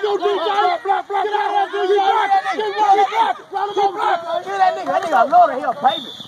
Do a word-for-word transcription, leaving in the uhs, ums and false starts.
go, D J. Block, block, block. Get out of there, D J. Get block, block. Block, block. Get that nigga. That nigga a loader. He a baby.